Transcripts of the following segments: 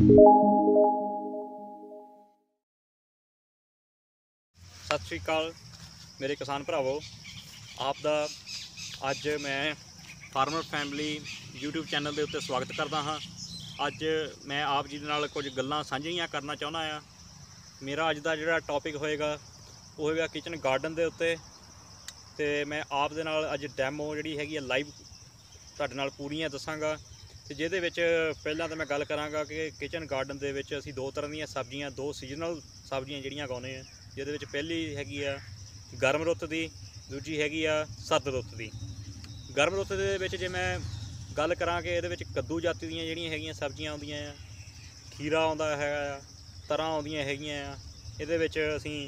सत श्री अकाल मेरे किसान भरावो, आप दा अज मैं फार्मर फैमिली यूट्यूब चैनल के उत्ते स्वागत करता हाँ। अज मैं आप जी दे नाल कुछ गल्लां सांझियां करना चाहुंदा आ। मेरा अज दा जिहड़ा टॉपिक होएगा वो होएगा किचन गार्डन के उत्ते। ते मैं आप दे नाल अज डैमो जिहड़ी हैगी लाइव तुहाडे नाल पूरियां दसांगा। ते जिहदे विच पहलां तां मैं गल करांगा कि किचन गार्डन दे विच असीं दो तरह दीयां सब्जियां, दो सीजनल सब्जियां जिहड़ियां उगाउने आ। जिहदे विच पहली हैगी आ गर्म रुੱਤ दी, दूजी हैगी आ सर्द रुੱਤ दी। गर्म रुੱਤ दे विच जे मैं गल करां कि इहदे विच कद्दू जाति दीयां जिहड़ियां हैगियां सब्जियां आउंदियां आ, खीरा आउंदा हैगा आ, तरां आउंदियां हैगियां आ। इहदे विच असीं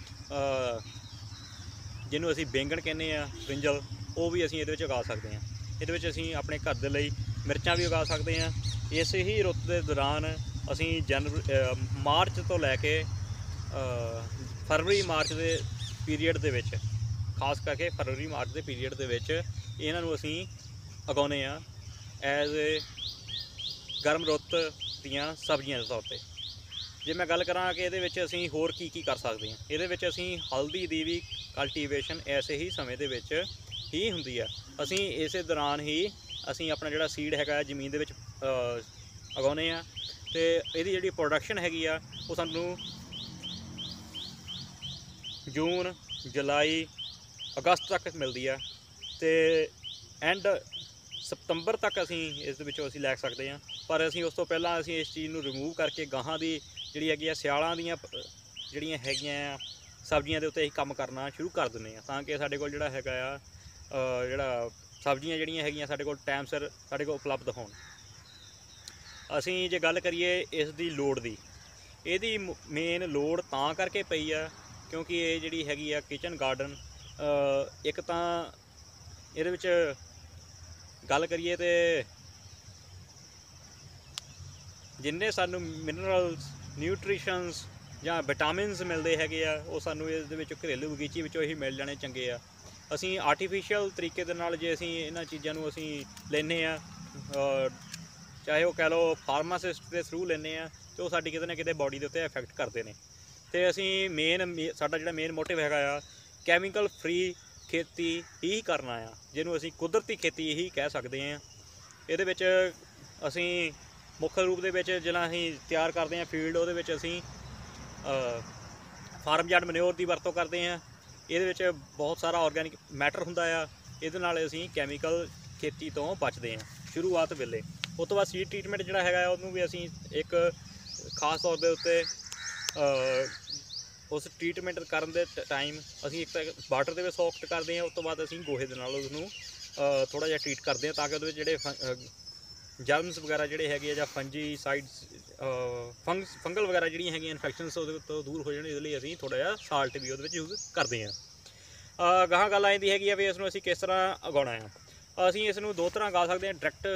जिन्हों असीं बैंगन कहने आ, ब्रिंजल, वो भी असीं इहदे विच उगा सकदे हां। इहदे विच असीं अपने घर दे लई मिर्चां भी उगा सकदे हां। इस ही रुੱਤ दे दौरान असीं मार्च तो लैके फरवरी मार्च के पीरीयड दे विच, खास करके फरवरी मार्च के पीरीयड दे विच इन्हां नूं असीं उगाउने आ एज ए गर्म रुੱਤ दीयां सब्जियां दे तौर पर। जे मैं गल करां कि इहदे विच असीं होर की कर सकदे हां, इहदे विच असीं हल्दी दी भी कल्टीवेशन ऐसे ही समय दे विच ही हुंदी आ। असीं इस दौरान ही असीं अपना जिहड़ा सीड हैगा जमीन दे विच उगाउने आ। ते इहदी जिहड़ी प्रोडक्शन हैगी आ वो सानूं जून, जुलाई, अगस्त तक मिलती है। तो एंड सितंबर तक असी इस असी लै सकते हैं। पर असी उस तो पहला असी इस चीज़ को रिमूव करके गाहां की जी है सियालों दियां जिहड़ियां हैगियां सब्जियां के उत्ते काम करना शुरू कर दिंदे हैं, ताकि साडे कोल जिहड़ा हैगा जिहड़ा सब्जियां जिहड़ियां हैगियां साडे कोल टाइम सिर साडे कोल उपलब्ध होण। असी जे गल करिए इसकी लोड़ की, इहदी मेन लोड़ तां करके पई आ क्योंकि ये जिहड़ी हैगी आ किचन गार्डन, एक तां इहदे विच गल करिए तो जिन्ने सानू मिनरल्स, न्यूट्रिशनस जां विटामिनस मिलते हैगे आ वो सानू इहदे विच घरेलू बगीचे विचों ही मिल जाने चंगे आ। असीं आर्टिफिशियल तरीके दे नाल जे असीं इन्हां चीज़ां नूं असीं लैने आ, चाहे वो कह लो फार्मासिस्ट के थ्रू लैने आ, तो साडी किते ना किते बॉडी दे उत्ते इफैक्ट करते हैं। तो असीं साडा जिहड़ा मेन मोटिव हैगा आ कैमिकल फ्री खेती ही करना आ, जिन्हों असीं कुदरती खेती ही कह सकते हैं। इहदे विच असीं मुख रूप दे विच जिहड़ा असीं तैयार करते हैं फील्ड, उहदे विच असीं फार्म यार्ड मनयोर की वरतों करते हैं। इहदे विच बहुत सारा ऑर्गैनिक मैटर हुंदा आ। इहदे नाल असीं कैमिकल खेती तो बचते हैं शुरुआत वेले। उस तो बाद सीड ट्रीटमेंट जिहड़ा हैगा उहनूं भी असीं एक खास तौर के उत्ते उस ट्रीटमेंट करन दे टाइम असीं एक तो वाटर दे विच सॉफ्ट करते हैं, उस तो बाद असीं गोहे दे नाल उसनूं थोड़ा जिहा ट्रीट करते हैं, ताकि उहदे विच जिहड़े जर्म्स वगैरह जिहड़े हैगे जां फंजीसाइड्स, फंगल वगैरह जिहड़ियां हैगियां इन्फैक्शनस उहदे तो दूर हो जाण, इहदे लई असीं थोड़ा जिहा साल्ट भी उहदे विच यूज़ करते हैं। गाहां गल आ जांदी हैगी आ भी इसनूं असीं किस तरह उगाउणा आ। असीं इसनूं दो तरह उगा सकते हैं,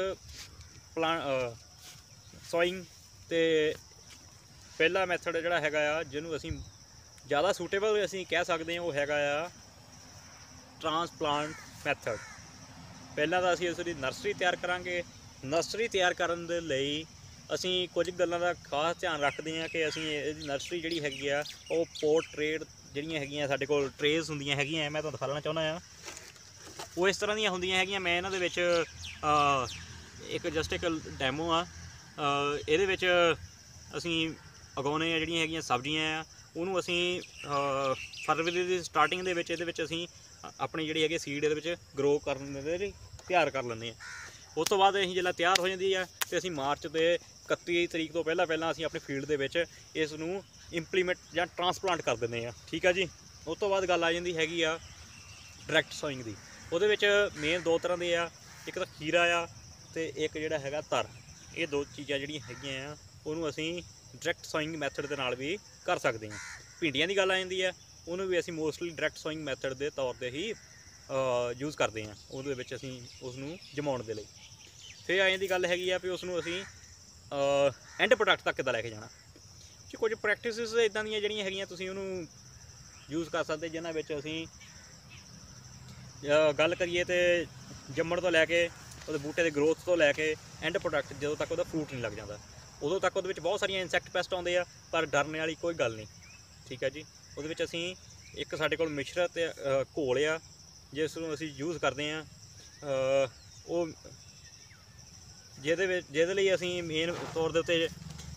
डायरैक्ट सोइंग ते पहला मैथड जिहड़ा हैगा आ जिहनूं असीं ज़्यादा सूटेबल असीं कह सकते हैं वो हैगा आ ट्रांसप्लांट मैथड। पहला तो असीं इसदी नर्सरी तैयार करांगे। नर्सरी तैयार करन दे लई असीं कुछ गल्लां दा खास ध्यान रखते हैं कि असीं इहदी नर्सरी जिहड़ी हैगी आ वो पोर्ट ट्रेड जिहड़ियां हैगियां साडे कोल ट्रेज हुंदियां हैगियां, मैं तुहानूं दिखाना चाहुंदा आ वो इस तरह दियां हुंदियां हैगियां। मैं इन्हां दे विच एक जस्ट एक डैमो आ, इहदे विच असीं उगाउने आ जिहड़ियां हैगियां सब्जियां आ, उहनूं असीं फरवरी की स्टार्टिंग दे विच इहदे विच असीं अपनी जिहड़ी हैगी सीड इहदे विच ग्रो करन दे लई तैयार कर लैंदे आ। उस तो बाद असीं जिसलै तैयार हो जाती है तो असीं मार्च के 31 तरीक तो पहला असीं अपनी फील्ड दे विच इसनूं इंप्लीमेंट जां ट्रांसप्लांट कर दिंदे आ। ठीक है जी। उस तो बाद गल आ जांदी हैगी आ डायरैक्ट सोइंग दी। उहदे विच मेन दो तरह दे आ, एक तो खीरा आ ते एक जिहड़ा हैगा तर। ये दो चीज़ां जिहड़ियां हैगियां आ उहनूं असीं डायरैक्ट सोइंग मैथड दे नाल भी कर सकते हैं। भिंडियां की गल आ जांदी है, उहनूं भी असीं मोस्टली डायरैक्ट सोइंग मैथड के तौर पर ही यूज़ करते हैं। उहदे विच असीं उसनूं जमाउण दे लई फिर आ जांदी गल हैगी आ भी उसनूं असीं एंड प्रोडक्ट तक किद्दां लैके जाना। कुछ प्रैक्टिस इदां दियां जिहड़ियां हैगियां तुसीं उहनूं यूज़ कर सकते, जिन्हां विच असीं गल करिए तो जम्मण तो लैके उहदे बूटे की ग्रोथ तो लैके एंड प्रोडक्ट जदों तक उहदा फ्रूट नहीं लग जाता, ਉਦੋਂ ਤੱਕ ਉਹਦੇ ਵਿੱਚ ਬਹੁਤ ਸਾਰੀਆਂ ਇਨਸੈਕਟ ਪੈਸਟ ਆਉਂਦੇ ਆ, ਪਰ ਡਰਨ ਵਾਲੀ ਕੋਈ ਗੱਲ ਨਹੀਂ। ਠੀਕ ਹੈ ਜੀ। ਉਹਦੇ ਵਿੱਚ ਅਸੀਂ ਇੱਕ ਸਾਡੇ ਕੋਲ ਮਿਸ਼ਰਤ ਘੋਲ ਆ ਜਿਸ ਨੂੰ ਅਸੀਂ ਯੂਜ਼ ਕਰਦੇ ਹਾਂ, ਉਹ ਜਿਹਦੇ ਲਈ ਅਸੀਂ ਮੇਨ ਤੌਰ ਦੇ ਉੱਤੇ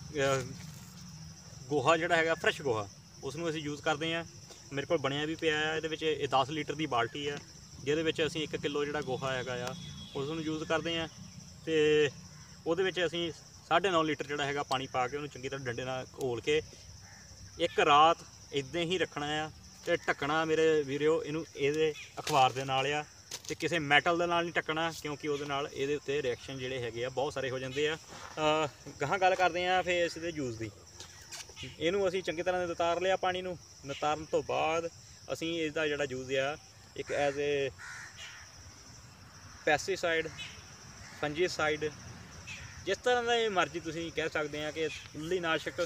ਗੋਹਾ ਜਿਹੜਾ ਹੈਗਾ ਫਰੈਸ਼ ਗੋਹਾ ਉਸ ਨੂੰ ਅਸੀਂ ਯੂਜ਼ ਕਰਦੇ ਹਾਂ। ਮੇਰੇ ਕੋਲ ਬਣਿਆ ਵੀ ਪਿਆ ਆ। ਇਹਦੇ ਵਿੱਚ ਇਹ 10 ਲੀਟਰ ਦੀ ਬਾਲਟੀ ਆ ਜਿਹਦੇ ਵਿੱਚ ਅਸੀਂ 1 ਕਿਲੋ ਜਿਹੜਾ ਗੋਹਾ ਹੈਗਾ ਆ ਉਸ ਨੂੰ ਯੂਜ਼ ਕਰਦੇ ਹਾਂ, ਅਤੇ ਉਹਦੇ ਵਿੱਚ ਅਸੀਂ 9.5 ਲੀਟਰ ਜਿਹੜਾ ਹੈਗਾ ਪਾਣੀ ਪਾ ਕੇ ਉਹਨੂੰ ਚੰਗੀ ਤਰ੍ਹਾਂ ਡੰਡੇ ਨਾਲ ਘੋਲ ਕੇ ਇੱਕ ਰਾਤ ਇੱਦਾਂ ਹੀ ਰੱਖਣਾ ਆ। ਅਤੇ ਢੱਕਣਾ ਮੇਰੇ ਵੀਰਿਓ ਇਹਨੂੰ ਇਹਦੇ ਅਖਬਾਰ ਦੇ ਨਾਲ ਆ, ਅਤੇ ਕਿਸੇ ਮੈਟਲ ਦੇ ਨਾਲ ਨਹੀਂ ਢੱਕਣਾ ਕਿਉਂਕਿ ਉਹਦੇ ਨਾਲ ਇਹਦੇ ਉੱਤੇ ਰਿਐਕਸ਼ਨ ਜਿਹੜੇ ਹੈਗੇ ਆ ਬਹੁਤ ਸਾਰੇ ਹੋ ਜਾਂਦੇ ਆ। ਗਾਹਾਂ ਗੱਲ ਕਰਦੇ ਹਾਂ ਫਿਰ ਇਸ ਦੇ ਯੂਜ਼ ਦੀ। ਇਹਨੂੰ ਅਸੀਂ ਚੰਗੀ ਤਰ੍ਹਾਂ ਨਿਤਾਰ ਲਿਆ ਪਾਣੀ ਨੂੰ। ਨਿਤਾਰਨ ਤੋਂ ਬਾਅਦ ਅਸੀਂ ਇਸਦਾ ਜਿਹੜਾ ਯੂਜ਼ ਆ ਇੱਕ ਐਜ਼ ਏ ਪੈਸਟੀਸਾਈਡ, ਫੰਜੀਸਾਈਡ, ਜਿਸ ਤਰ੍ਹਾਂ ਦਾ ਇਹ ਮਰਜ਼ੀ ਤੁਸੀਂ ਕਹਿ ਸਕਦੇ ਆ ਕਿ ਉੱਲੀਨਾਸ਼ਕ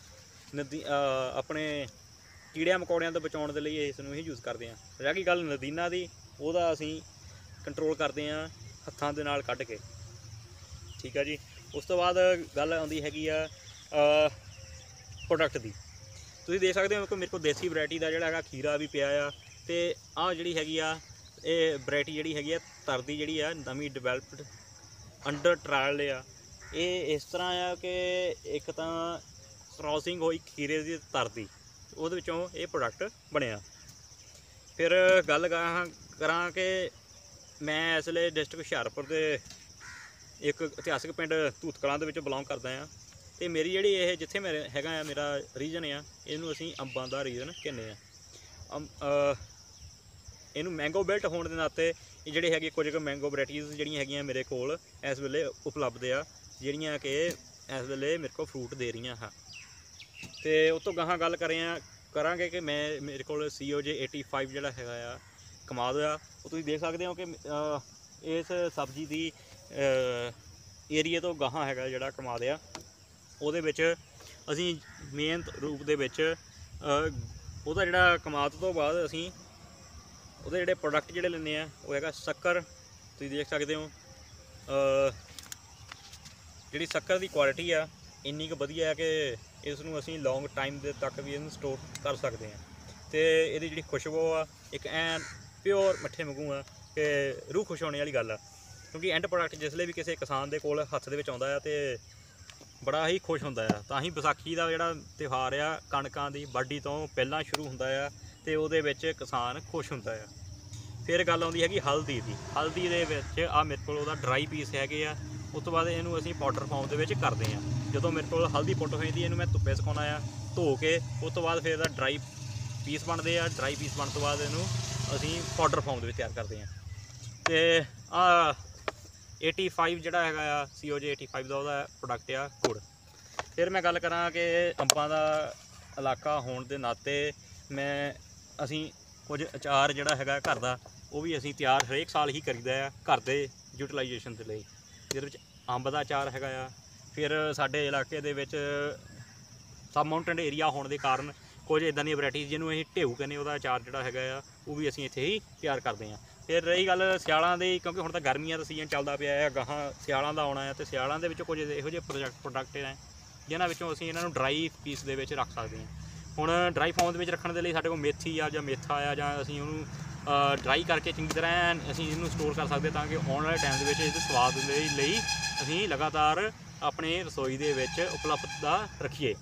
ਆਪਣੇ ਕੀੜਿਆਂ ਮਕੌੜਿਆਂ ਤੋਂ ਬਚਾਉਣ ਦੇ ਲਈ ਇਸ ਨੂੰ ਹੀ ਯੂਜ਼ ਕਰਦੇ ਹਾਂ। ਰਹਿ ਗਈ ਗੱਲ ਨਦੀਨਾਂ ਦੀ, ਉਹਦਾ ਅਸੀਂ ਕੰਟਰੋਲ ਕਰਦੇ ਹਾਂ ਹੱਥਾਂ ਦੇ ਨਾਲ ਕੱਢ ਕੇ। ਠੀਕ ਆ ਜੀ। ਉਸ ਤੋਂ ਬਾਅਦ ਗੱਲ ਆਉਂਦੀ ਹੈਗੀ ਆ ਪ੍ਰੋਡਕਟ ਦੀ। ਤੁਸੀਂ ਦੇਖ ਸਕਦੇ ਹੋ ਕਿ ਮੇਰੇ ਕੋਲ ਦੇਸੀ ਵੈਰਾਈਟੀ ਦਾ ਜਿਹੜਾ ਹੈਗਾ ਖੀਰਾ ਵੀ ਪਿਆ ਆ, ਅਤੇ ਆਹ ਜਿਹੜੀ ਹੈਗੀ ਆ ਇਹ ਵੈਰਾਈਟੀ ਜਿਹੜੀ ਹੈਗੀ ਆ ਤਰਦੀ ਜਿਹੜੀ ਆ ਨਵੀਂ ਡਿਵੈਲਪਡ ਅੰਡਰ ਟਰਾਇਲ ਆ। ਇਹ ਇਸ ਤਰ੍ਹਾਂ ਆ ਕਿ ਇੱਕ ਤਾਂ ਕ੍ਰੋਸਿੰਗ ਹੋਈ ਖੀਰੇ ਦੀ ਤਰਦੀ, ਉਹਦੇ ਵਿੱਚੋਂ ਇਹ ਪ੍ਰੋਡਕਟ ਬਣਿਆ। ਫਿਰ ਗੱਲ ਕਰਾਂ ਕਿ ਮੈਂ ਇਸ ਵੇਲੇ ਡਿਸਟ੍ਰਿਕਟ ਹੁਸ਼ਿਆਰਪੁਰ ਦੇ ਇੱਕ ਇਤਿਹਾਸਿਕ ਪਿੰਡ ਧੂਤ ਕਲਾਂ ਦੇ ਵਿੱਚ ਬਿਲੋਂਗ ਕਰਦਾ ਹਾਂ, ਅਤੇ ਮੇਰੀ ਜਿਹੜੀ ਇਹ ਜਿੱਥੇ ਮੇਰੇ ਹੈਗਾ ਆ ਮੇਰਾ ਰੀਜਨ ਆ, ਇਹਨੂੰ ਅਸੀਂ ਅੰਬਾਂ ਦਾ ਰੀਜਨ ਕਹਿੰਦੇ ਆ। ਇਹਨੂੰ ਮੈਂਗੋ ਬੈਲਟ ਹੋਣ ਦੇ ਨਾਤੇ ਇਹ ਜਿਹੜੇ ਹੈਗੇ ਕੁਝ ਕੁ ਮੈਂਗੋ ਵੈਰਾਈਟੀਜ਼ ਜਿਹੜੀਆਂ ਹੈਗੀਆਂ ਮੇਰੇ ਕੋਲ ਇਸ ਵੇਲੇ ਉਪਲਬਧ ਆ, ਜਿਹੜੀਆਂ ਕਿ ਇਸ ਵੇਲੇ ਮੇਰੇ ਕੋਲ ਫਰੂਟ ਦੇ ਰਹੀਆਂ ਹਾਂ। ਅਤੇ ਉਸ ਤੋਂ ਗਾਹਾਂ ਗੱਲ ਕਰਾਂਗੇ ਕਿ ਮੇਰੇ ਕੋਲ COJ 85 ਜਿਹੜਾ ਹੈਗਾ ਆ ਕਮਾਦ ਆ। ਉਹ ਤੁਸੀਂ ਦੇਖ ਸਕਦੇ ਹੋ ਕਿ ਇਸ ਸਬਜ਼ੀ ਦੀ ਏਰੀਏ ਤੋਂ ਗਾਹਾਂ ਹੈਗਾ ਜਿਹੜਾ ਕਮਾਦ ਆ, ਉਹਦੇ ਵਿੱਚ ਅਸੀਂ ਮੇਨ ਰੂਪ ਦੇ ਵਿੱਚ ਉਹਦਾ ਜਿਹੜਾ ਕਮਾਦ ਤੋਂ ਬਾਅਦ ਅਸੀਂ ਉਹਦੇ ਜਿਹੜੇ ਪ੍ਰੋਡਕਟ ਜਿਹੜੇ ਲੈਂਦੇ ਆ ਉਹ ਹੈਗਾ ਸ਼ੱਕਰ। ਤੁਸੀਂ ਦੇਖ ਸਕਦੇ ਹੋ ਜਿਹੜੀ ਸ਼ੱਕਰ ਦੀ ਕੁਆਲਿਟੀ ਆ ਇੰਨੀ ਕੁ ਵਧੀਆ ਹੈ ਕਿ ਇਸ ਨੂੰ ਅਸੀਂ ਲੌਂਗ ਟਾਈਮ ਦੇ ਤੱਕ ਵੀ ਇਹਨੂੰ ਸਟੋਰ ਕਰ ਸਕਦੇ ਹਾਂ, ਅਤੇ ਇਹਦੀ ਜਿਹੜੀ ਖੁਸ਼ਬੂ ਆ ਇੱਕ ਐਨ ਪਿਓਰ ਮਿੱਠੇ ਵਾਂਗੂ ਆ ਕਿ ਰੂਹ ਖੁਸ਼ ਹੋਣੇ ਵਾਲੀ ਗੱਲ ਆ। ਕਿਉਂਕਿ ਐਂਡ ਪ੍ਰੋਡਕਟ ਜਿਸਲੇ ਵੀ ਕਿਸੇ ਕਿਸਾਨ ਦੇ ਕੋਲ ਹੱਥ ਦੇ ਵਿੱਚ ਆਉਂਦਾ ਆ ਅਤੇ ਬੜਾ ਹੀ ਖੁਸ਼ ਹੁੰਦਾ ਆ। ਤਾਂ ਹੀ ਵਿਸਾਖੀ ਦਾ ਜਿਹੜਾ ਤਿਉਹਾਰ ਆ ਕਣਕਾਂ ਦੀ ਵਾਢੀ ਤੋਂ ਪਹਿਲਾਂ ਸ਼ੁਰੂ ਹੁੰਦਾ ਆ, ਅਤੇ ਉਹਦੇ ਵਿੱਚ ਕਿਸਾਨ ਖੁਸ਼ ਹੁੰਦਾ ਆ। ਫਿਰ ਗੱਲ ਆਉਂਦੀ ਹੈਗੀ ਹਲਦੀ ਦੀ। ਹਲਦੀ ਦੇ ਵਿੱਚ ਆ ਮੇਰੇ ਕੋਲ ਉਹਦਾ ਡਰਾਈ ਪੀਸ ਹੈਗੇ ਆ। ਉਸ ਤੋਂ ਬਾਅਦ ਇਹਨੂੰ ਅਸੀਂ ਪਾਊਡਰ ਫਾਰਮ ਦੇ ਵਿੱਚ ਕਰਦੇ ਹਾਂ। ਜਦੋਂ ਮੇਰੇ ਕੋਲ ਹਲਦੀ ਪਾਊਡਰ ਹੋ ਜਾਂਦੀ ਇਹਨੂੰ ਮੈਂ ਧੁੱਪੇ ਸੁਕਾਉਣਾ ਆ, ਧੋ ਕੇ ਉਸ ਤੋਂ ਬਾਅਦ ਫਿਰ ਇਹਦਾ ਡਰਾਈ ਪੀਸ ਬਣਦੇ ਆ। ਡਰਾਈ ਪੀਸ ਬਣਨ ਤੋਂ ਬਾਅਦ ਇਹਨੂੰ ਅਸੀਂ ਪਾਊਡਰ ਫਾਰਮ ਦੇ ਵਿੱਚ ਤਿਆਰ ਕਰਦੇ ਹਾਂ। ਅਤੇ ਆ 85 ਜਿਹੜਾ ਹੈਗਾ ਆ COJ 85 ਦਾ ਉਹਦਾ ਪ੍ਰੋਡਕਟ ਆ ਗੁੜ। ਫਿਰ ਮੈਂ ਗੱਲ ਕਰਾਂ ਕਿ ਅੰਬਾਂ ਦਾ ਇਲਾਕਾ ਹੋਣ ਦੇ ਨਾਤੇ ਅਸੀਂ ਕੁਝ ਅਚਾਰ ਜਿਹੜਾ ਹੈਗਾ ਘਰ ਦਾ ਉਹ ਵੀ ਅਸੀਂ ਤਿਆਰ ਹਰੇਕ ਸਾਲ ਹੀ ਕਰੀਦਾ ਆ ਘਰ ਦੇ ਯੂਟੀਲਾਈਜੇਸ਼ਨ ਦੇ ਲਈ, ਜਿਹਦੇ ਵਿੱਚ ਅੰਬ ਦਾ ਅਚਾਰ ਹੈਗਾ ਆ। ਫਿਰ ਸਾਡੇ ਇਲਾਕੇ ਦੇ ਵਿੱਚ ਸਬ ਮਾਊਂਟੇਨ ਏਰੀਆ ਹੋਣ ਦੇ ਕਾਰਨ ਕੁਝ ਇੱਦਾਂ ਦੀਆਂ ਵੈਰਾਈਟੀਜ਼ ਜਿਹਨੂੰ ਅਸੀਂ ਢੇਊ ਕਹਿੰਦੇ, ਉਹਦਾ ਅਚਾਰ ਜਿਹੜਾ ਹੈਗਾ ਆ ਉਹ ਵੀ ਅਸੀਂ ਇੱਥੇ ਹੀ ਤਿਆਰ ਕਰਦੇ ਹਾਂ। ਫਿਰ ਰਹੀ ਗੱਲ ਸਿਆਲਾਂ ਦੀ, ਕਿਉਂਕਿ ਹੁਣ ਤਾਂ ਗਰਮੀਆਂ ਦਾ ਸੀਜ਼ਨ ਚੱਲਦਾ ਪਿਆ ਹੈ, ਗਾਹਾਂ ਸਿਆਲਾਂ ਦਾ ਆਉਣਾ ਹੈ, ਅਤੇ ਸਿਆਲਾਂ ਦੇ ਵਿੱਚ ਕੁਝ ਇਹੋ ਜਿਹੇ ਪ੍ਰੋਡਕਟ ਹੈ ਜਿਨ੍ਹਾਂ ਵਿੱਚੋਂ ਅਸੀਂ ਇਹਨਾਂ ਨੂੰ ਡਰਾਈ ਪੀਸ ਦੇ ਵਿੱਚ ਰੱਖ ਸਕਦੇ ਹਾਂ। ਹੁਣ ਡਰਾਈ ਫਾਰਮ ਦੇ ਵਿੱਚ ਰੱਖਣ ਦੇ ਲਈ ਸਾਡੇ ਕੋਲ ਮੇਥੀ ਆ ਜਾਂ ਮੇਥਾ ਆ, ਜਾਂ ਅਸੀਂ ਉਹਨੂੰ ਡਰਾਈ ਕਰਕੇ ਚੰਗੀ ਤਰ੍ਹਾਂ ਅਸੀਂ ਇਹਨੂੰ ਸਟੋਰ ਕਰ ਸਕਦੇ ਤਾਂ ਕਿ ਆਉਣ ਵਾਲੇ ਟਾਈਮ ਦੇ ਵਿੱਚ ਇਹਦੇ ਸਵਾਦ ਦੇ ਲਈ ਅਸੀਂ ਲਗਾਤਾਰ ਆਪਣੇ ਰਸੋਈ ਦੇ ਵਿੱਚ ਉਪਲਬਧਤਾ ਰੱਖੀਏ।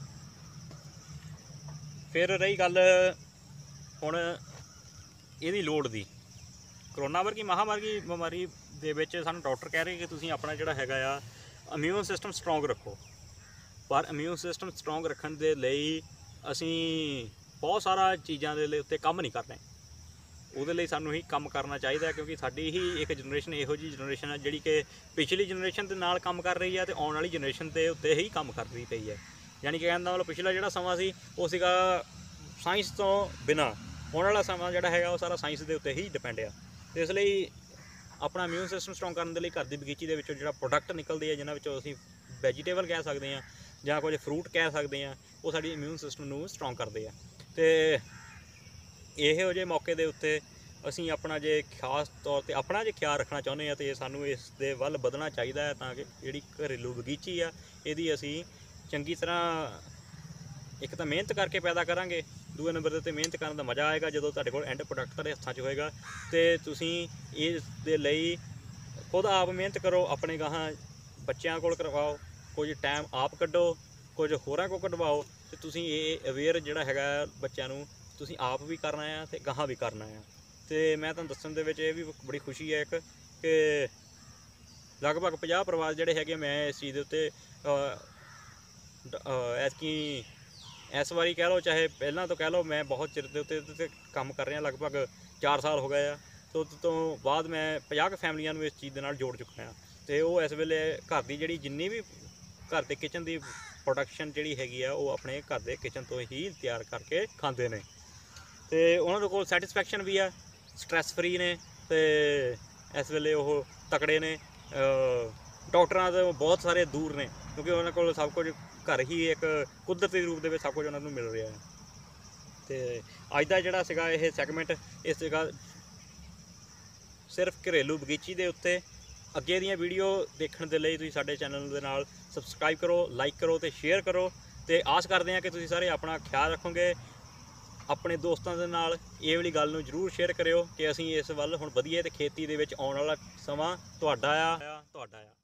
ਫਿਰ ਰਹੀ ਗੱਲ ਹੁਣ ਇਹਦੀ ਲੋੜ ਦੀ। ਕਰੋਨਾ ਵਰਗੀ ਮਹਾਂਮਾਰੀ ਬਿਮਾਰੀ ਦੇ ਵਿੱਚ ਸਾਨੂੰ ਡਾਕਟਰ ਕਹਿ ਰਹੇ ਕਿ ਤੁਸੀਂ ਆਪਣਾ ਜਿਹੜਾ ਹੈਗਾ ਆ ਇਮਿਊਨ ਸਿਸਟਮ ਸਟਰੋਂਗ ਰੱਖੋ, ਪਰ ਇਮਿਊਨ ਸਿਸਟਮ ਸਟਰੋਂਗ ਰੱਖਣ ਦੇ ਲਈ ਅਸੀਂ ਬਹੁਤ ਸਾਰਾ ਚੀਜ਼ਾਂ ਦੇ ਉੱਤੇ ਕੰਮ ਨਹੀਂ ਕਰ ਰਹੇ। ਉਹਦੇ ਲਈ ਸਾਨੂੰ ਹੀ ਕੰਮ ਕਰਨਾ ਚਾਹੀਦਾ, ਕਿਉਂਕਿ ਸਾਡੀ ਹੀ ਇੱਕ ਜਨਰੇਸ਼ਨ ਇਹੋ ਜਿਹੀ ਜਨਰੇਸ਼ਨ ਹੈ ਜਿਹੜੀ ਕਿ ਪਿਛਲੀ ਜਨਰੇਸ਼ਨ ਦੇ ਨਾਲ ਕੰਮ ਕਰ ਰਹੀ ਹੈ ਅਤੇ ਆਉਣ ਵਾਲੀ ਜਨਰੇਸ਼ਨ ਦੇ ਉੱਤੇ ਹੀ ਕੰਮ ਕਰ ਰਹੀ ਪਈ ਹੈ। ਯਾਨੀ ਕਿ ਕਹਿਣ ਦਾ ਮਤਲਬ ਪਿਛਲਾ ਜਿਹੜਾ ਸਮਾਂ ਸੀ ਉਹ ਸੀਗਾ ਸਾਇੰਸ ਤੋਂ ਬਿਨਾਂ, ਆਉਣ ਵਾਲਾ ਸਮਾਂ ਜਿਹੜਾ ਹੈਗਾ ਉਹ ਸਾਰਾ ਸਾਇੰਸ ਦੇ ਉੱਤੇ ਹੀ ਡਿਪੈਂਡ ਆ। ਅਤੇ ਇਸ ਲਈ ਆਪਣਾ ਇਮਿਊਨ ਸਿਸਟਮ ਸਟਰੋਂਗ ਕਰਨ ਦੇ ਲਈ ਘਰ ਦੀ ਬਗੀਚੀ ਦੇ ਵਿੱਚੋਂ ਜਿਹੜਾ ਪ੍ਰੋਡਕਟ ਨਿਕਲਦੇ ਆ, ਜਿਨ੍ਹਾਂ ਵਿੱਚੋਂ ਅਸੀਂ ਵੈਜੀਟੇਬਲ ਕਹਿ ਸਕਦੇ ਹਾਂ ਜਾਂ ਕੁਝ ਫਰੂਟ ਕਹਿ ਸਕਦੇ ਹਾਂ, ਉਹ ਸਾਡੀ ਇਮਿਊਨ ਸਿਸਟਮ ਨੂੰ ਸਟਰੋਂਗ ਕਰਦੇ ਆ। ਅਤੇ ਇਹੋ ਜਿਹੇ ਮੌਕੇ ਦੇ ਉੱਤੇ ਅਸੀਂ ਆਪਣਾ ਜੇ ਖਾਸ ਤੌਰ 'ਤੇ ਆਪਣਾ ਜੇ ਖਿਆਲ ਰੱਖਣਾ ਚਾਹੁੰਦੇ ਹਾਂ ਤਾਂ ਸਾਨੂੰ ਇਸ ਦੇ ਵੱਲ ਵਧਣਾ ਚਾਹੀਦਾ ਹੈ, ਤਾਂ ਕਿ ਜਿਹੜੀ ਘਰੇਲੂ ਬਗੀਚੀ ਆ ਇਹਦੀ ਅਸੀਂ ਚੰਗੀ ਤਰ੍ਹਾਂ ਇੱਕ ਤਾਂ ਮਿਹਨਤ ਕਰਕੇ ਪੈਦਾ ਕਰਾਂਗੇ, ਦੂਏ ਨੰਬਰ ਦੇ ਉੱਤੇ ਮਿਹਨਤ ਕਰਨ ਦਾ ਮਜ਼ਾ ਆਏਗਾ ਜਦੋਂ ਤੁਹਾਡੇ ਕੋਲ ਐਂਡ ਪ੍ਰੋਡਕਟ ਤੁਹਾਡੇ ਹੱਥਾਂ 'ਚ ਹੋਏਗਾ। ਅਤੇ ਤੁਸੀਂ ਇਸ ਦੇ ਲਈ ਖੁਦ ਆਪ ਮਿਹਨਤ ਕਰੋ, ਆਪਣੇ ਗਾਹਾਂ ਬੱਚਿਆਂ ਕੋਲ ਕਰਵਾਓ, ਕੁਝ ਟਾਈਮ ਆਪ ਕੱਢੋ, ਕੁਝ ਹੋਰਾਂ ਕੋਲ ਕਢਵਾਓ, ਅਤੇ ਤੁਸੀਂ ਇਹ ਅਵੇਅਰ ਜਿਹੜਾ ਹੈਗਾ ਬੱਚਿਆਂ ਨੂੰ ਤੁਸੀਂ ਆਪ ਵੀ ਕਰਨਾ ਆ ਅਤੇ ਗਾਹਾਂ ਵੀ ਕਰਨਾ ਆ। ਅਤੇ ਮੈਂ ਤੁਹਾਨੂੰ ਦੱਸਣ ਦੇ ਵਿੱਚ ਇਹ ਵੀ ਬੜੀ ਖੁਸ਼ੀ ਹੈ ਇੱਕ ਕਿ ਲਗਭਗ 50 ਪਰਿਵਾਰ ਜਿਹੜੇ ਹੈਗੇ ਮੈਂ ਇਸ ਚੀਜ਼ ਦੇ ਉੱਤੇ ਐਤਕੀ ਇਸ ਵਾਰੀ ਕਹਿ ਲਓ ਚਾਹੇ ਪਹਿਲਾਂ ਤੋਂ ਕਹਿ ਲਓ, ਮੈਂ ਬਹੁਤ ਚਿਰ ਦੇ ਉੱਤੇ ਕੰਮ ਕਰ ਰਿਹਾ, ਲਗਭਗ 4 ਸਾਲ ਹੋ ਗਏ ਆ। ਤੋਂ ਬਾਅਦ ਮੈਂ 50 ਫੈਮਲੀਆਂ ਨੂੰ ਇਸ ਚੀਜ਼ ਦੇ ਨਾਲ ਜੋੜ ਚੁੱਕਾ ਹਾਂ। ਅਤੇ ਉਹ ਇਸ ਵੇਲੇ ਘਰ ਦੀ ਜਿਹੜੀ ਜਿੰਨੀ ਵੀ ਘਰ ਦੇ ਕਿਚਨ ਦੀ ਪ੍ਰੋਡਕਸ਼ਨ ਜਿਹੜੀ ਹੈਗੀ ਆ ਉਹ ਆਪਣੇ ਘਰ ਦੇ ਕਿਚਨ ਤੋਂ ਹੀ ਤਿਆਰ ਕਰਕੇ ਖਾਂਦੇ ਨੇ, ਅਤੇ ਉਹਨਾਂ ਦੇ ਕੋਲ ਸੈਟਿਸਫੈਕਸ਼ਨ ਵੀ ਆ, ਸਟ੍ਰੈਸ ਫਰੀ ਨੇ, ਅਤੇ ਇਸ ਵੇਲੇ ਉਹ ਤਕੜੇ ਨੇ। ਡਾਕਟਰਾਂ ਤੋਂ ਬਹੁਤ ਸਾਰੇ ਦੂਰ ਨੇ ਕਿਉਂਕਿ ਉਹਨਾਂ ਕੋਲ ਸਭ ਕੁਝ ਘਰ ਹੀ ਇੱਕ ਕੁਦਰਤੀ ਰੂਪ ਦੇ ਵਿੱਚ ਸਭ ਕੁਝ ਉਹਨਾਂ ਨੂੰ ਮਿਲ ਰਿਹਾ ਹੈ। ਅਤੇ ਅੱਜ ਦਾ ਜਿਹੜਾ ਸੀਗਾ ਇਹ ਸੈਗਮੈਂਟ ਇਸ ਸੀਗਾ ਸਿਰਫ ਘਰੇਲੂ ਬਗੀਚੀ ਦੇ ਉੱਤੇ। ਅੱਗੇ ਦੀਆਂ ਵੀਡੀਓ ਦੇਖਣ ਦੇ ਲਈ ਤੁਸੀਂ ਸਾਡੇ ਚੈਨਲ ਦੇ ਨਾਲ ਸਬਸਕ੍ਰਾਈਬ ਕਰੋ, ਲਾਈਕ ਕਰੋ ਅਤੇ ਸ਼ੇਅਰ ਕਰੋ, ਅਤੇ ਆਸ ਕਰਦੇ ਹਾਂ ਕਿ ਤੁਸੀਂ ਸਾਰੇ ਆਪਣਾ ਖਿਆਲ ਰੱਖੋਗੇ। ਆਪਣੇ ਦੋਸਤਾਂ ਦੇ ਨਾਲ ਇਹ ਵਾਲੀ ਗੱਲ ਨੂੰ ਜ਼ਰੂਰ ਸ਼ੇਅਰ ਕਰਿਓ ਕਿ ਅਸੀਂ ਇਸ ਵੱਲ ਹੁਣ ਵਧੀਏ ਅਤੇ ਖੇਤੀ ਦੇ ਵਿੱਚ ਆਉਣ ਵਾਲਾ ਸਮਾਂ ਤੁਹਾਡਾ ਆ।